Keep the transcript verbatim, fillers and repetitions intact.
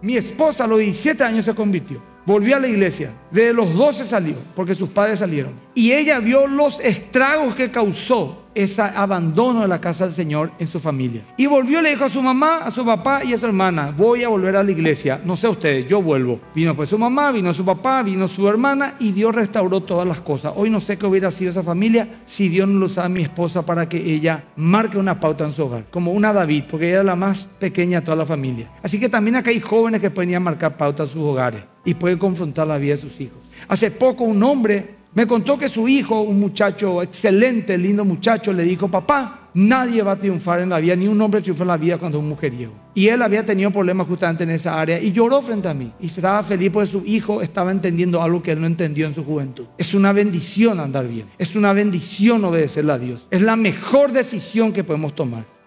Mi esposa a los diecisiete años se convirtió. Volvió a la iglesia. Desde los doce salió, porque sus padres salieron. Y ella vio los estragos que causó ese abandono de la casa del Señor en su familia. Y volvió y le dijo a su mamá, a su papá y a su hermana: voy a volver a la iglesia. No sé ustedes, yo vuelvo. Vino pues su mamá, vino su papá, vino su hermana, y Dios restauró todas las cosas. Hoy no sé qué hubiera sido esa familia si Dios no lo usaba a mi esposa para que ella marque una pauta en su hogar, como una David, porque ella era la más pequeña de toda la familia. Así que también acá hay jóvenes que pueden marcar pautas en sus hogares y pueden confrontar la vida de sus hijos. Hace poco un hombre me contó que su hijo, un muchacho excelente, lindo muchacho, le dijo: papá, nadie va a triunfar en la vida, ni un hombre triunfa en la vida cuando es un mujeriego. Y él había tenido problemas justamente en esa área y lloró frente a mí. Y estaba feliz porque su hijo estaba entendiendo algo que él no entendió en su juventud. Es una bendición andar bien. Es una bendición obedecerle a Dios. Es la mejor decisión que podemos tomar.